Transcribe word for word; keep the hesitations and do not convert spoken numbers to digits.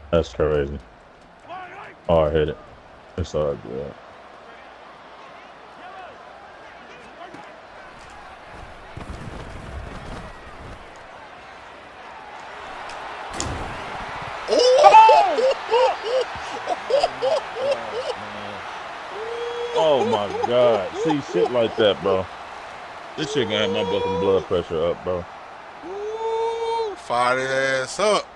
That's crazy. Oh, I hit it. It's all good. Oh my God. See, shit like that, bro. This shit gonna have my fucking blood pressure up, bro. Fire his ass up.